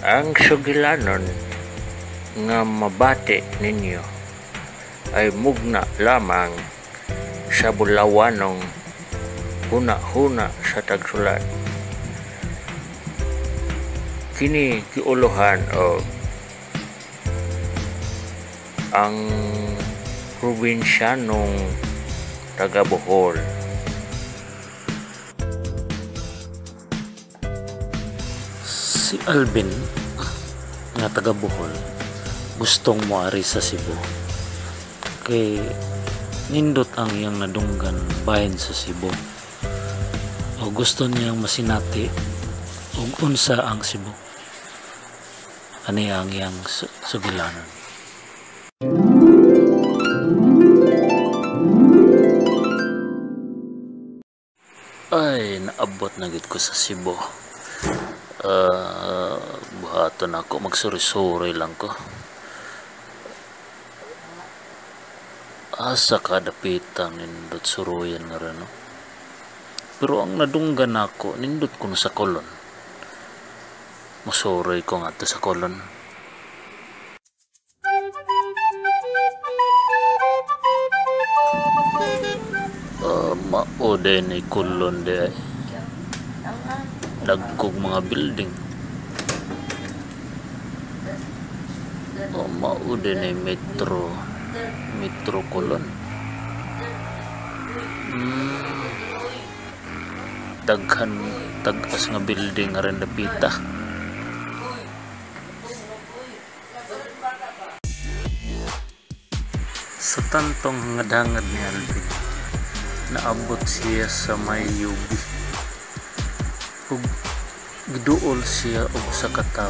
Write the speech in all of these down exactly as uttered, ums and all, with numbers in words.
Ang sugilanon nga mabati ninyo ay mugna lamang sa bulawanong huna-huna sa tagsulat. Kini giuluhan o ang probinsyanong taga Bohol. Si Alvin nga taga Bohol gustong moari sa Cebu kay nindot ang iyang nadunggan bahin sa Cebu o gusto niyang masinati ug unsa ang Cebu. Ano ang iyang sugilanon. Ay, naabot na gid ko sa Cebu. Uh, buhaton ako, magsuri-suri lang ko. Asa kada pitang nindot suruyan nga rin, no? Pero ang nadunggan ako, nindot ko na sa kolon. Masuroy ko nga to sa kolon. Uh, mauday na kolon de ay. Dagkog mga building. O mauday na metro. Metro kolon. Hmm. Daghan tagas nga building nga rin napita. Sa tantong hangad-hangad ni Alvin, naabot siya sa may yubi ug giduol siya og sa katawo.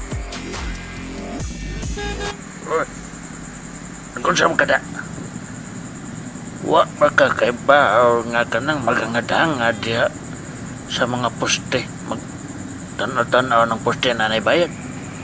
Oy, nagkunsa mo kada? Wa makakaibaw nga kanang magangad-hangad diha sa mga poste, mag tanaw-tanaw ng poste na naibayad.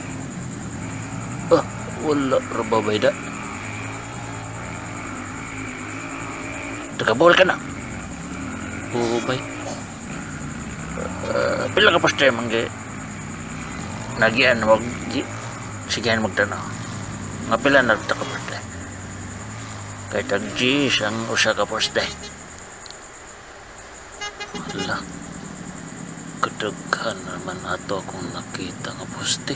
Oh, wala ra ba bayda? Tagabol ka na. Oo, bay. Uh, pila ka poste mangge nagian wag sigahan magtanaw. Nga pila na ta ka poste. Kay tag-G ang usa ka poste. Wala. Kadaghan naman ato akong nakita nga poste.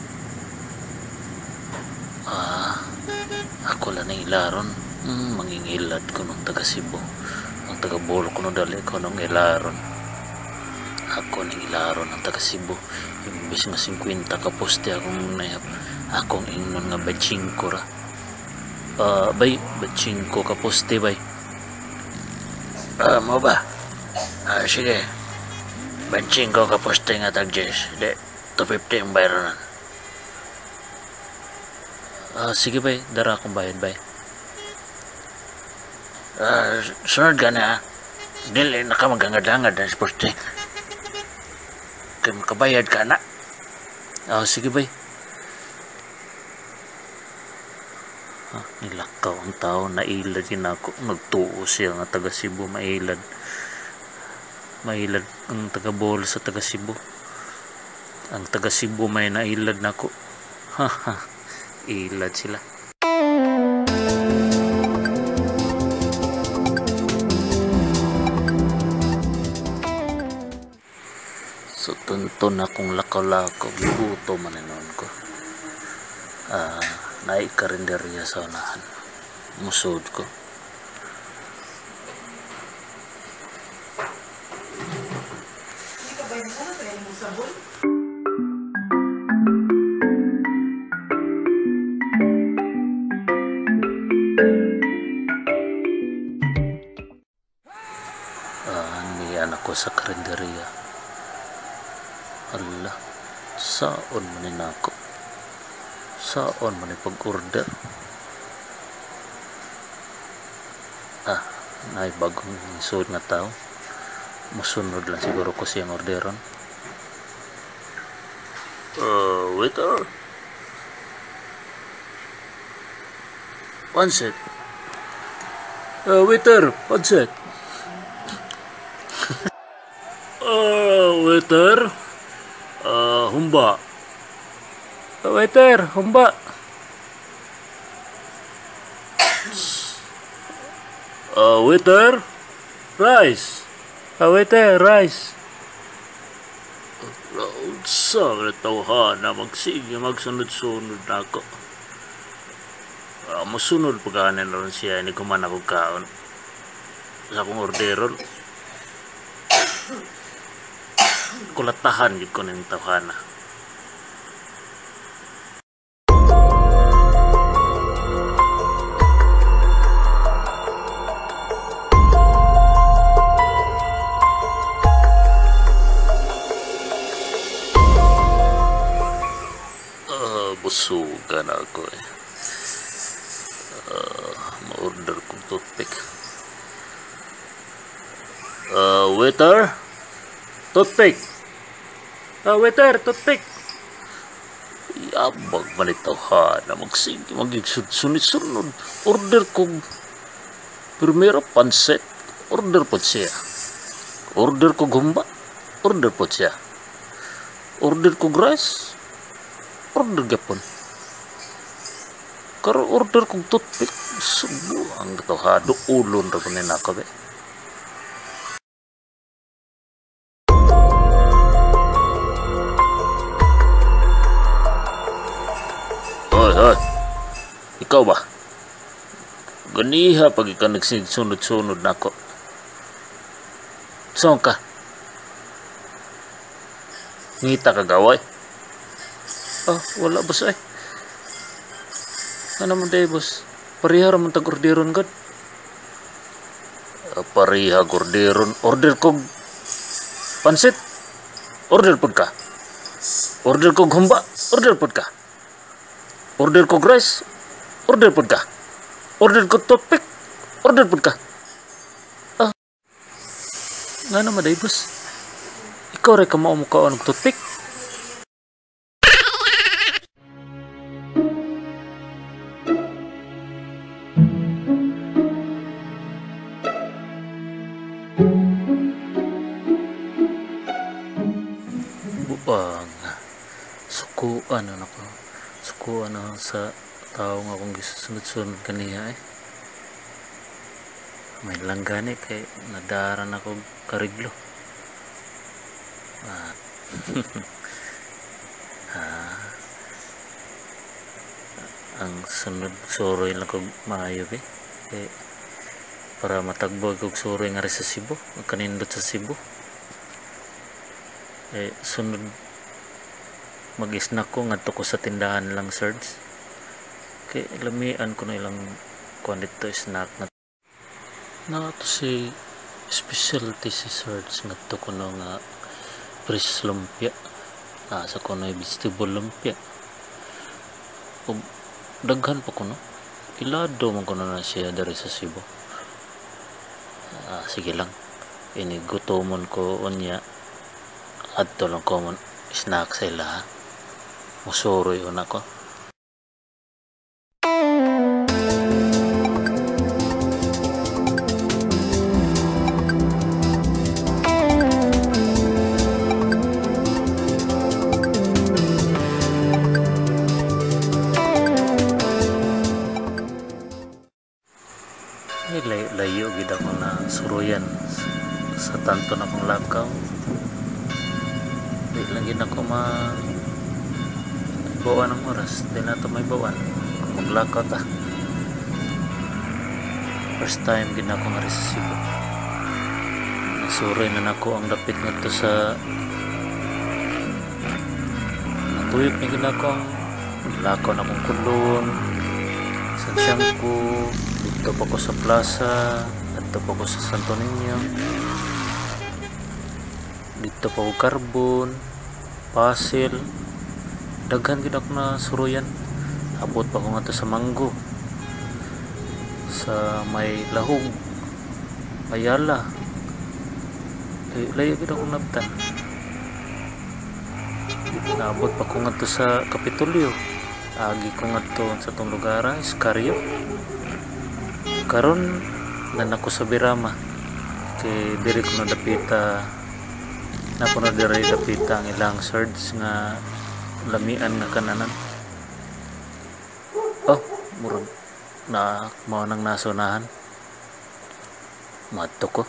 Ah, ako lang na ilaron. Hmm, mangingilad ko nung taga Cebu. Ang taga Bolo ko nung dali ko nung ilaron. Ako nang ilaron ang taga Cebu. Imbis nga fifty ka poste akong nayap. Akong ingnon nga batchingko ra. Ah, uh, bay, batchingko ka poste bay. Ah, uh, mo ba? Ah, sige. Batchingko ka poste nga tag-Jess. De, two fifty ang bayaran. Ah, uh, sige bay, dara akong bayad bay. Uh, sunod ka na, dili na ka magangad-angad na sa poste. Kaya makabayad ka na. Oh, sige bay. Ah, nilakaw ang tao, nailad din ako. Nagtuo siya nga taga Cebu, mailad. Mailad ang taga Bohol sa taga Cebu. Ang taga Cebu may nailad na ako. Haha, ilad sila. So, tuntun akong lakaw-lakaw, buto maninon ko. Ah, naikarinderya sa unahan. Musod ko. Ah, niyan ako sa karinderya. Allah, saon man ni nako. Saon man ni pag-order. Ah, naay bagong isod nga tao. Masunod lang siguro ko siyang orderon. Uh, waiter. One set. Uh, waiter, one set. uh, waiter. Uh, humba. Waiter, humba. Uh, waiter, rice. Uh, waiter, rice. Sa tawhana magsige magsunod-sunod na ako. Uh, masunod pagkanan ron siya ni kuman ako kaon sa akong orderon. Kulatahan gid ko ning tawhana. Busugan ako eh. Uh, ma-order kong toothpick. Uh, waiter? Toothpick! Uh, waiter, toothpick! Yabag manitaw ha na magsige, mag-sunod-sunod. Order kong primero pansit. Order po siya. Order kong humba. Order po siya. Order kong rice. Order gapon. Karo order kong toothpick. Subo ang tawhado ulon ra kunin ako be. Hoy, hoy. Ikaw ba? Ganiha pag ikaw nagsunod-sunod na ako. Saan ka? Ngita ka gaway? Ah, wala boss ay. Ano man tayo boss? Pariha raman tag orderon god. Uh, pariha orderon. Order kog pansit. Order pod ka. Order kog humba. Order pod ka. Order kog rice. Order pod ka. Order kog toothpick. Order pod ka. Ah. Nga naman tayo boss. Ikaw rin ka maumukha ng toothpick. Buang sukuan ano ko sukuan ano sa tao nga akong gisunod-sunod kaniya eh. May langgani kay nadaran ako kariglo. Ah. ah. Ang sunod soroy lang kog maayo eh. Kay para matagbo kog soroy nga sa Cebu, kanindot sa Cebu. Eh, sunod mag-snack ko ngadto ko sa tindahan lang Sards kay lamian ko na ilang kuan dito snack na na to si specialty si Sards ngadto ko no nga fresh lumpia nasa ko na vegetable lumpia ug daghan pa ko no ilado man ko na siya dari sa Cebu. Ah, sige lang ini gutomon ko unya adto lang common snack sa ila musuroy una ko. Ay, layo, layo gid ako na suruyan sa tanto na kong lakaw. Di lang gid ako ma bawan ng oras, di na ito may bawan kung maglakaw ta. First time gid ako nga sa Cebu. Nasuroy na nako ang dapit nga to sa natuyok na gid ako ang lakaw na kong kulon sa Tiangco. Dito pa ko sa plaza, dito pa ko sa Santo Niño, dito pa ko Carbon, Pasil, daghan gid ako na suruyan. Abot pa ko nga to sa Manggo, sa may Lahog, Ayala, layo gid ako nabtan. Naabot pa ko nga to sa Kapitolyo, agi ko nga to sa tong lugar Iscario. Karon nan ako sa Birama kay diri ko na dapita na po na diri dapita ang ilang Sards nga lamian nga kananan murag na mao nang nasunahan madto ko.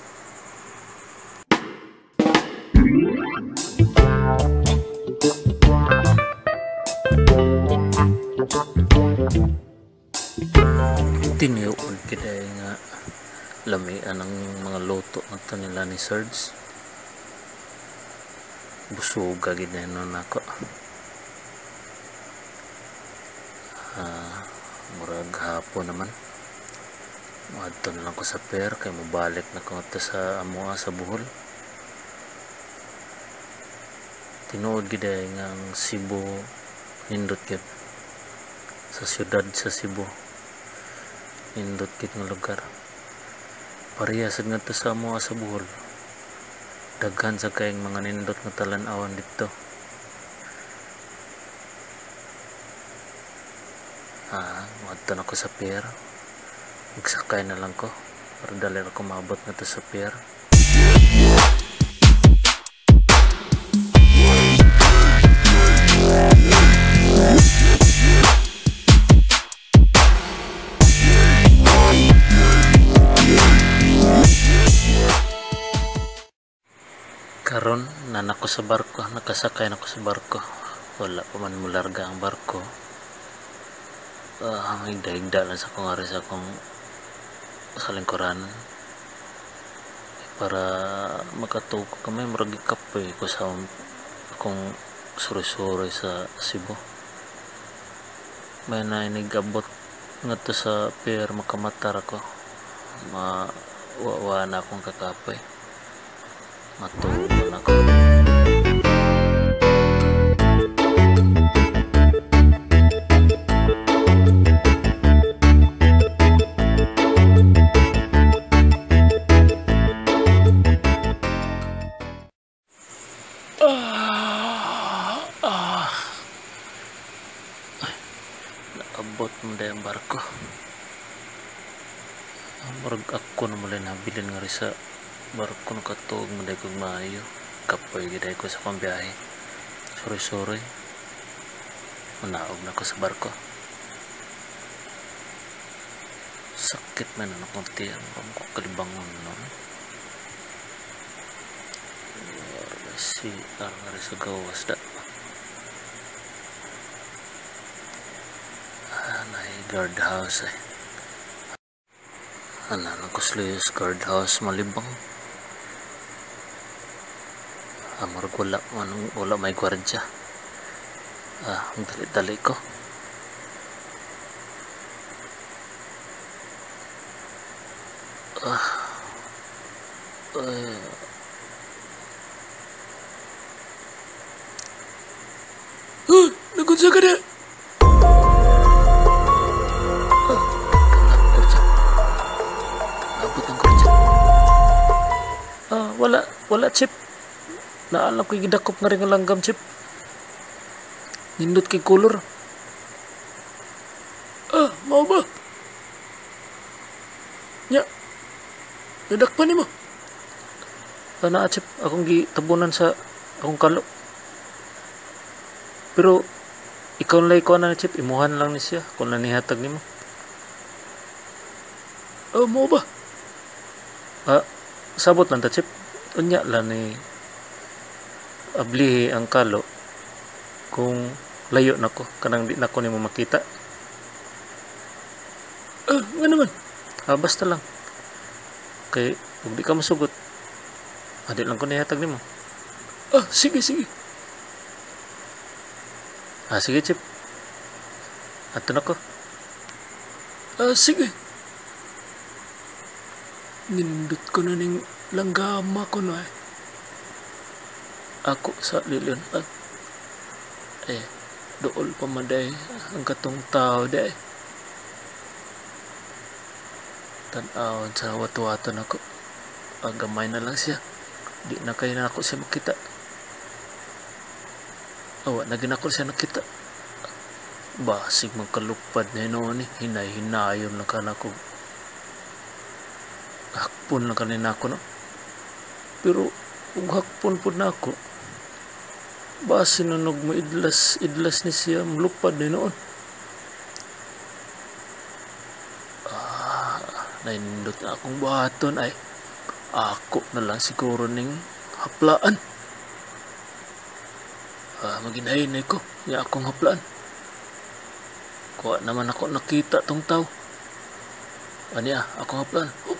Tiniuod kiday nga lamian ang mga luto nga nila ni Sarge. Busuga gid na nun ako. Ah, murag hapon naman. Madto na lang ko sa pier kay mobalik na ko ta sa amoa sa Bohol. Tinuod gid nga ang Cebu nindot gid sa siyudad sa Cebu. Nindot gid nga lugar. Parehas nga to sa amoa sa Bohol. Daghan sa kayong mga nindot nga talan-awan dito. Ah, madto na ko sa pier. Magsakay na lang ko para dali ako maabot na to sa pier. Karon na nako sa barko, nakasakay na ko sa barko. Wala pa man mularga ang barko. Ah, uh, higda-higda lang sa kong ari sa kong sa lingkuran para makatuko kami maragi kapoy ko sa akong suri-suri sa Cebu. May nainigabot nga to sa pier makamatar ako. Mawawa na akong kakapoy. Matuto na ako. Ah, ah. Naabot mo na yung barko. Murag ako na mula nabilin nga rin sa barko na katog mo dahil kong maayo. Kapoy giday ko sa pambiyahe. Sorry-sorry. Manaog na ko sa barko. Sakit man na akong tiyan. Kung ko kalibangon nun. Si ang rin sa gawas da. Ah, nahi guardhouse eh. Ano na kuslis guardhouse malibang. Amor wala manong wala may gwardya. Ah, ang dali-dali ko. Ah. Uh, Uh, nagunsa ka na. Ah, wala kursa. Abot ang kursa. Ah, wala, wala chip. Naalam ko'y gidakop nga rin ang langgam chip. Nindot kay color. Ah, mau ba? Nya, nadakpan ni mo. Ah, naa chip, akong gitabunan sa akong kalo. Pero ikaw lang ikaw na chip, imuhan lang ni siya kung nanihatag ni mo. Oh, mo ba? Ah, sabot lang ta chip. Unya lang ni ablihi ang kalo kung layo na ko, kanang di na ko ni mo makita. Ah, nga naman. Ah, basta lang. Kay, huwag di ka masugot. Adi lang ko nihatag ni mo. Ah, sige, sige. Ah, sige, Chip. Ato na ko. Ah, sige. Nindot ko na ning langgama ko na eh. Ako sa lilion at eh, dool pa maday ang katong tao day. Tan-awan sa watu-watu na ko. Agamay na lang siya. Di na kayo na ako siya makita. Awa, naginakol siya nakita. Basig magkalupad na yun eh. Hinay-hinayon na ka na ko. Hakpon na kanina ako no. Pero, kung hakpon po na ako, basi nanog mo idlas, idlas ni siya, malupad na noon. naindot na akong buhaton ay ako na lang siguro ning haplaan. Ah, maginahinay ko niya akong haplaan. Kuha naman ako nakita tong tao. Ani ah, akong haplaan.